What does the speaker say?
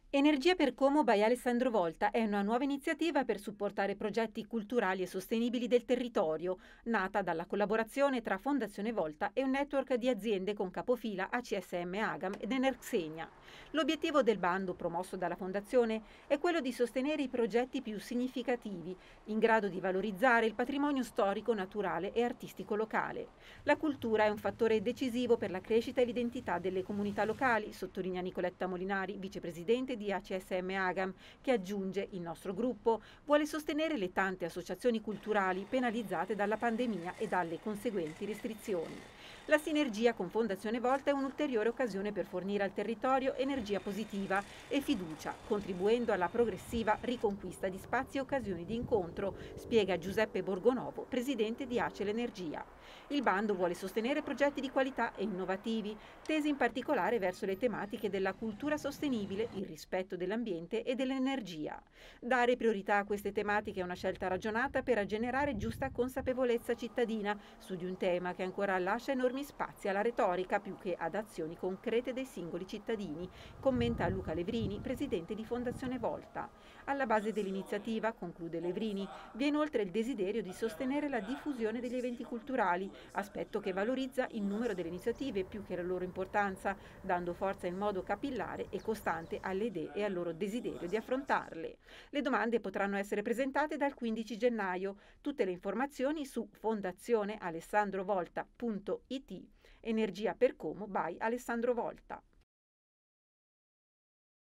Energia per Como by Alessandro Volta è una nuova iniziativa per supportare progetti culturali e sostenibili del territorio, nata dalla collaborazione tra Fondazione Volta e un network di aziende con capofila ACSM Agam ed Enerxenia. L'obiettivo del bando promosso dalla Fondazione è quello di sostenere i progetti più significativi, in grado di valorizzare il patrimonio storico, naturale e artistico locale. La cultura è un fattore decisivo per la crescita e l'identità delle comunità locali, sottolinea Nicoletta Molinari, vicepresidente di ACSM Agam, che aggiunge: il nostro gruppo vuole sostenere le tante associazioni culturali penalizzate dalla pandemia e dalle conseguenti restrizioni. La sinergia con Fondazione Volta è un'ulteriore occasione per fornire al territorio energia positiva e fiducia, contribuendo alla progressiva riconquista di spazi e occasioni di incontro, spiega Giuseppe Borgonovo, presidente di Acel Energia. Il bando vuole sostenere progetti di qualità e innovativi, tesi in particolare verso le tematiche della cultura sostenibile, il rispetto dell'ambiente e dell'energia. Dare priorità a queste tematiche è una scelta ragionata per generare giusta consapevolezza cittadina su di un tema che ancora lascia enormi spazi alla retorica più che ad azioni concrete dei singoli cittadini, commenta Luca Levrini, presidente di Fondazione Volta. Alla base dell'iniziativa, conclude Levrini, vi è inoltre il desiderio di sostenere la diffusione degli eventi culturali, aspetto che valorizza il numero delle iniziative più che la loro importanza, dando forza in modo capillare e costante alle idee e al loro desiderio di affrontarle. Le domande potranno essere presentate dal 15 gennaio. Tutte le informazioni su fondazionealessandrovolta.it. Energia per Como by Alessandro Volta.